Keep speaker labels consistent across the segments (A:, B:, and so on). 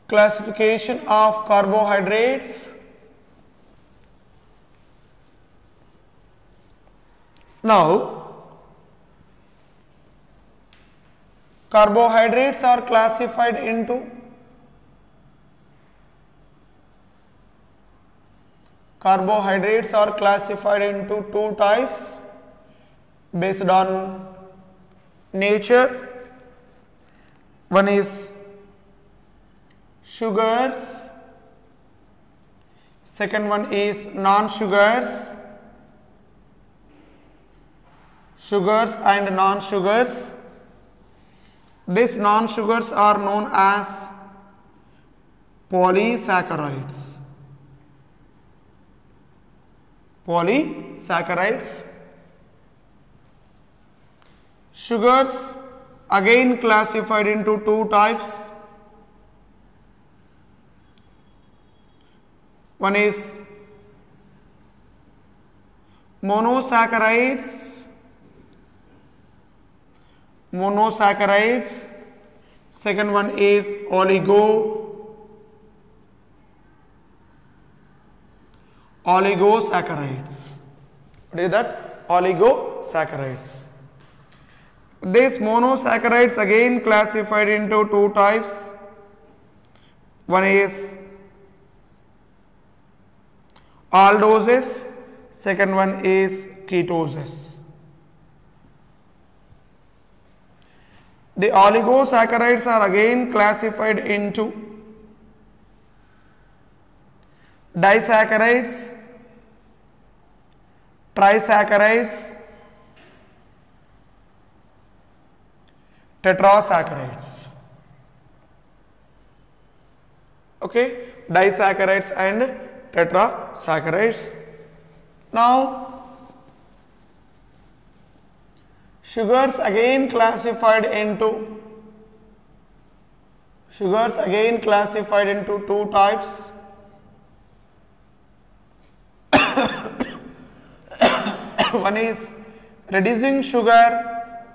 A: Classification of carbohydrates. Now, carbohydrates are classified into two types based on nature. One is sugars, second one is non-sugars, sugars and non-sugars. These non-sugars are known as polysaccharides. Polysaccharides. Sugars again classified into two types. One is monosaccharides, second one is oligosaccharides. What is that? Oligosaccharides. These monosaccharides again classified into two types. One is aldoses, second one is ketoses. The oligosaccharides are again classified into disaccharides, trisaccharides, tetrasaccharides. Okay, disaccharides and tetrasaccharides. Now, sugars again classified into two types. One is reducing sugar,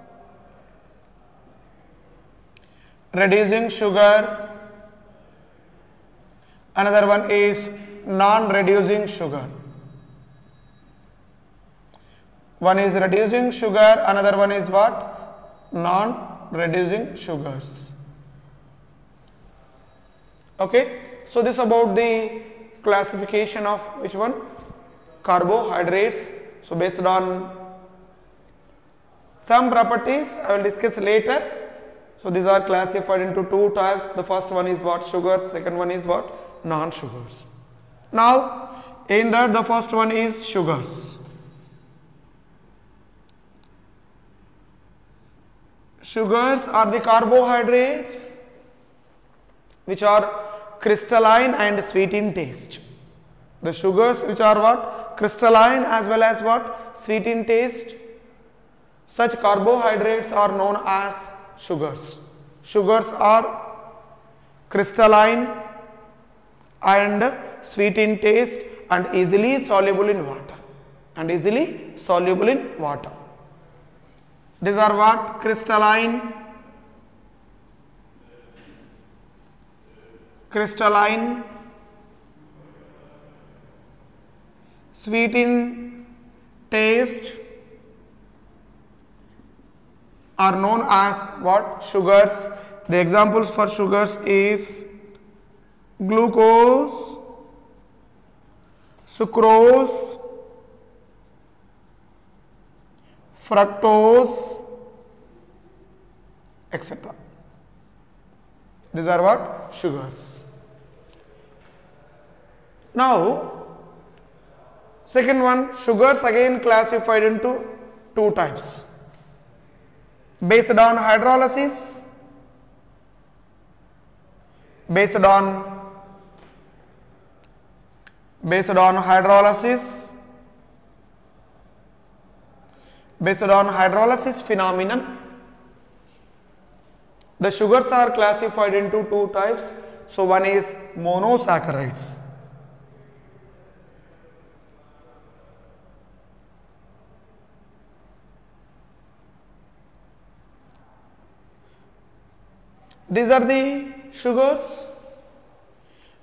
A: another one is non-reducing sugar. One is reducing sugar, another one is what? Non-reducing sugars. Okay, so this about the classification of which one? Carbohydrates. So based on some properties I will discuss later. So these are classified into two types. The first one is what? Sugars. Second one is what? Non-sugars. Now in that the first one is sugars. Sugars are the carbohydrates which are crystalline and sweet in taste. The sugars which are what? Crystalline as well as what? Sweet in taste. Such carbohydrates are known as sugars. Sugars are crystalline and sweet in taste and easily soluble in water. These are what? Crystalline, sweet in taste are known as what? Sugars. The examples for sugars is glucose, sucrose, fructose, etc. These are what? Sugars. Now, second one, sugars again classified into two types. Based on hydrolysis, based on hydrolysis phenomenon, the sugars are classified into two types. So one is monosaccharides. These are the sugars.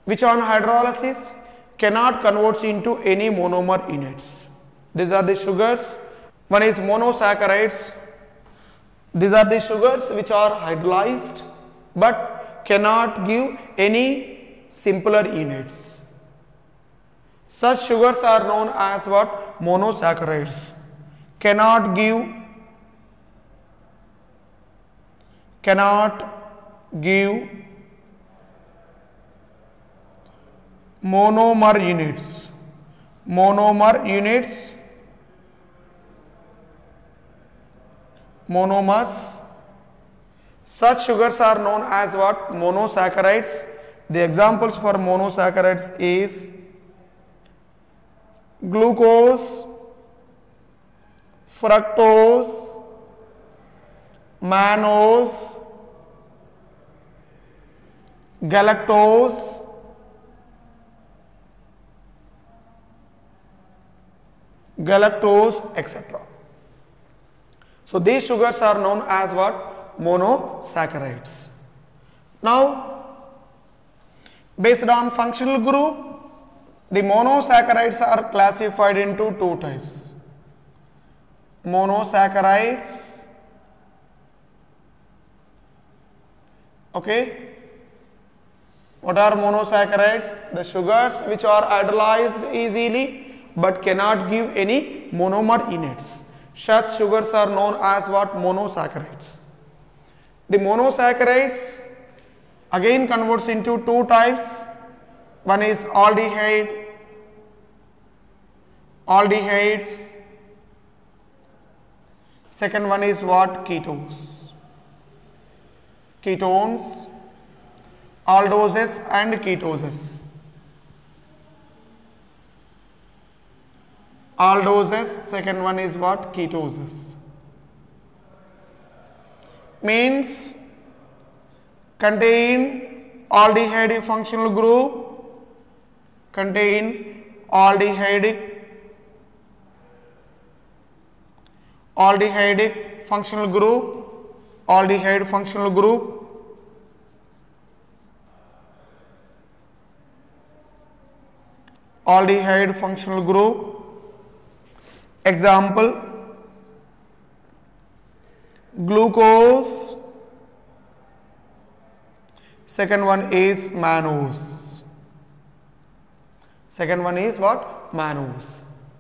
A: which on hydrolysis cannot convert into any monomer units. These are the sugars. One is monosaccharides. These are the sugars which are hydrolyzed but cannot give any simpler units. Such sugars are known as what? Monosaccharides. Cannot give monomer units. Monomers. Such sugars are known as what? Monosaccharides. The examples for monosaccharides is glucose, fructose, mannose, galactose, etc. So these sugars are known as what? Monosaccharides. Now, based on functional group, the monosaccharides are classified into two types. Monosaccharides, okay. What are monosaccharides? The sugars which are hydrolyzed easily but cannot give any monomer units. Such sugars are known as what? Monosaccharides. The monosaccharides again converts into two types. One is aldehydes. Second one is what? Ketones. Aldoses and ketoses. Aldoses, second one is what? Ketoses. Means contain aldehyde functional group, contain aldehydic functional group, aldehyde functional group, aldehyde functional group. Example, glucose, second one is mannose. Second one is what? Mannose.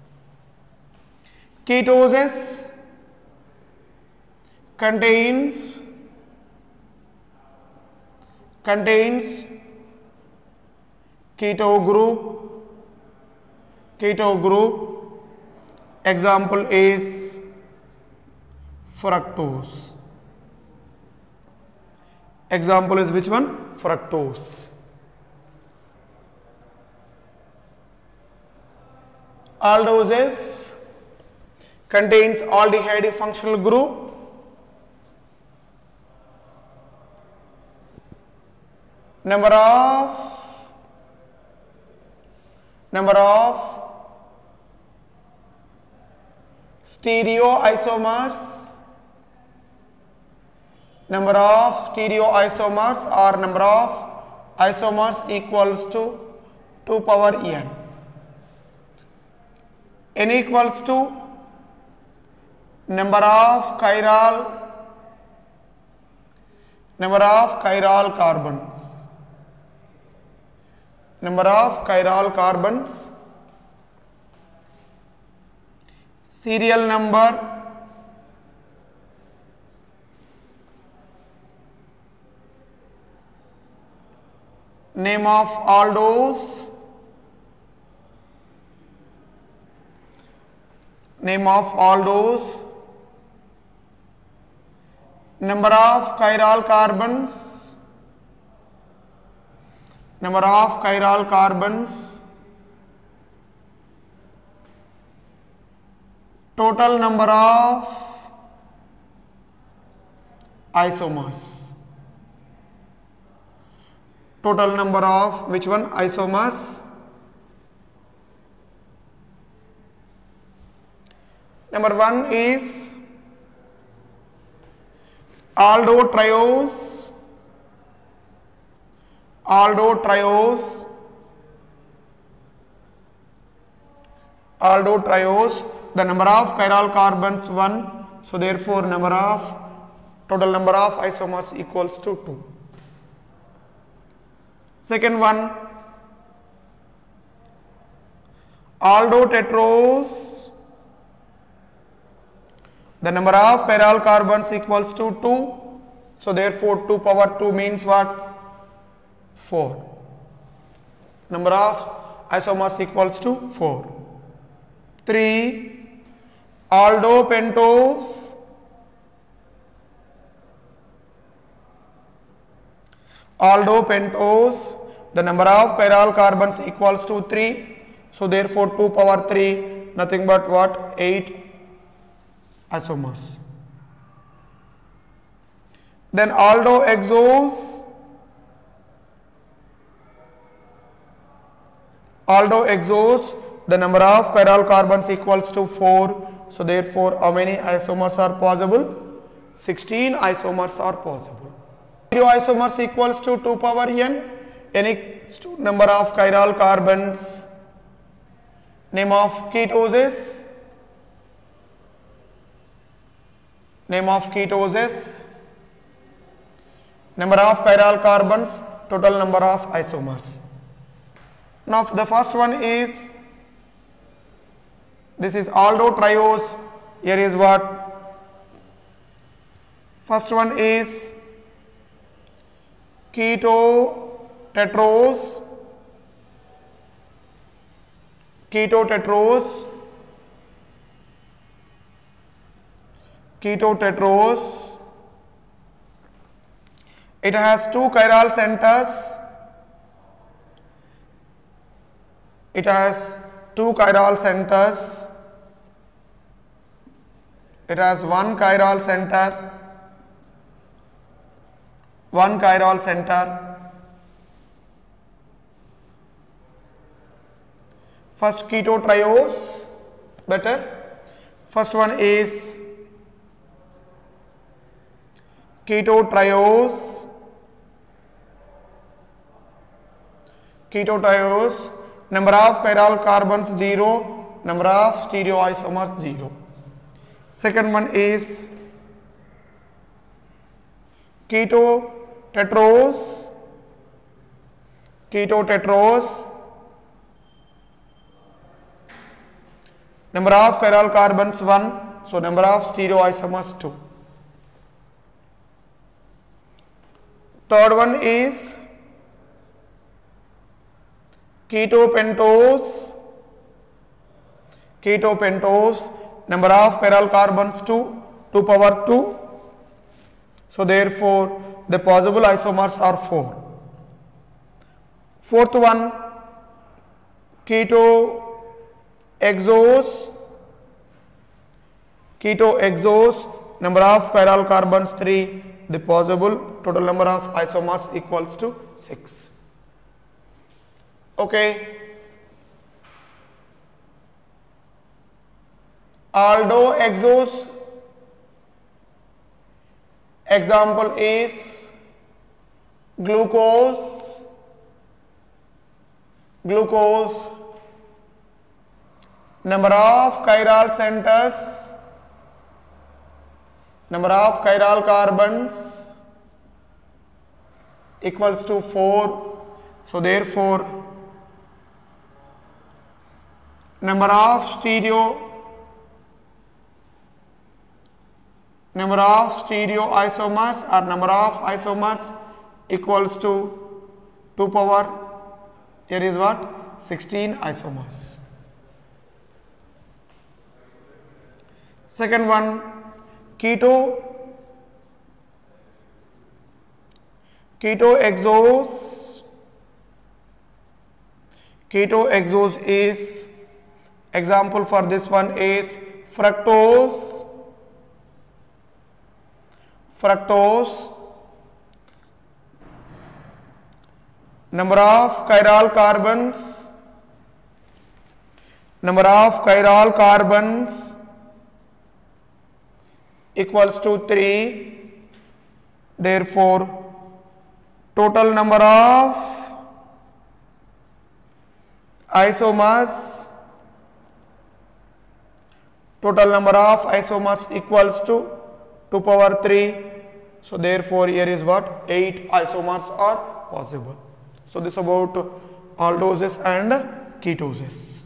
A: Ketoses contains keto group. Example is fructose. Example is which one? Fructose. Aldoses contains aldehyde functional group. Number of stereoisomers. Number of stereoisomers or number of isomers equals to 2 power n. N equals to number of chiral carbons. Number of chiral carbons. Serial number. Name of aldose. Name of aldose. Number of chiral carbons. Number of chiral carbons. Total number of isomers. Total number of which one? Isomers. Number 1 is aldotriose. Aldotriose. aldo triose, the number of chiral carbons 1, so therefore total number of isomers equals to 2. Second one, aldo tetrose, the number of chiral carbons equals to 2, so therefore 2 power 2 means what? 4. Number of isomers equals to 4. 3. Aldo pentose, the number of chiral carbons equals to 3, so therefore 2 power 3 nothing but what? 8 isomers. Then aldo exose, the number of chiral carbons equals to 4, so therefore how many isomers are possible? 16 isomers are possible. Isomers equals to 2 power n, any number of chiral carbons, name of ketoses, number of chiral carbons, total number of isomers. Now the first one is, this is aldo triose, here is what? First one is keto tetrose, it has 2 chiral centers, it has one chiral center. First keto triose, better. First one is keto triose, number of chiral carbons 0, number of stereoisomers 0. Second one is keto tetrose, number of chiral carbons 1, so number of stereoisomers 2. Third one is keto pentose, number of chiral carbons 2 power 2, so therefore the possible isomers are 4. Fourth one, keto exose, number of chiral carbons 3, the possible total number of isomers equals to 6. Okay. Aldo exose, example is glucose, number of chiral centers, number of chiral carbons equals to 4, so therefore number of stereoisomers or number of isomers equals to 2 power, here is what? 16 isomers. Second one, keto exose, is, example for this one is fructose, number of chiral carbons equals to 3, therefore total number of isomers total number of isomers equals to 2 power 3. So therefore here is what? 8 isomers are possible. So this about aldoses and ketoses.